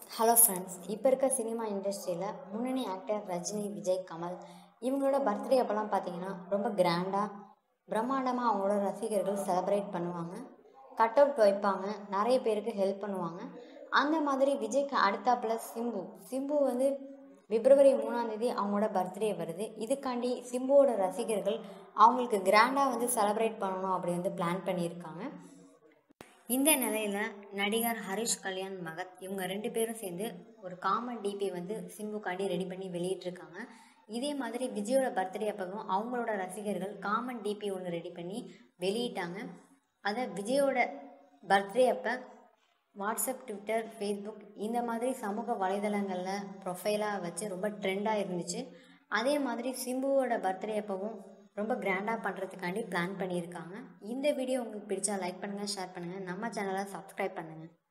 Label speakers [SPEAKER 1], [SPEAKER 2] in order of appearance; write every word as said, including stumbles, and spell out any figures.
[SPEAKER 1] Hello friends, இப்போ இருக்க cinema இண்டஸ்ட்ரியில் முன்னணி ஆக்டர் ரஜினி, விஜய், கமல் இவங்களோட பர்த்டே அப்போல்லாம் பார்த்தீங்கன்னா ரொம்ப கிராண்டாக பிரம்மாண்டமாக அவங்களோட ரசிகர்கள் செலிப்ரேட் பண்ணுவாங்க. கட் அவுட் வைப்பாங்க, நிறைய பேருக்கு ஹெல்ப் பண்ணுவாங்க. அந்த மாதிரி விஜய்க்கு அடுத்தாப்புல சிம்பு சிம்பு வந்து பிப்ரவரி மூணாம் தேதி அவங்களோட பர்த்டே வருது. இதுக்காண்டி சிம்புவோட ரசிகர்கள் அவங்களுக்கு கிராண்டாக வந்து செலிப்ரேட் பண்ணணும் அப்படி வந்து பிளான் பண்ணியிருக்காங்க. இந்த நிலையில நடிகர் ஹரிஷ் கல்யாண் மகத் இவங்க ரெண்டு பேரும் சேர்ந்து ஒரு காமன் டிபி வந்து சிம்புக்காண்டி ரெடி பண்ணி வெளியிட்டிருக்காங்க. இதே மாதிரி விஜயோட பர்த்டே அப்பவும் அவங்களோட ரசிகர்கள் காமன் டிபி ஒன்று ரெடி பண்ணி வெளியிட்டாங்க. அதை விஜயோட பர்த்டே அப்போ வாட்ஸ்அப், ட்விட்டர், ஃபேஸ்புக் இந்த மாதிரி சமூக வலைதளங்களில் ப்ரொஃபைலாக வச்சு ரொம்ப ட்ரெண்டாக இருந்துச்சு. அதே மாதிரி சிம்புவோட பர்த்டே அப்பவும் ரொம்ப கிராண்டாக பண்ணுறதுக்காண்டி பிளான் பண்ணியிருக்காங்க. இந்த வீடியோ உங்களுக்கு பிடிச்சா லைக் பண்ணுங்கள், ஷேர் பண்ணுங்கள், நம்ம சேனலை சப்ஸ்கிரைப் பண்ணுங்கள்.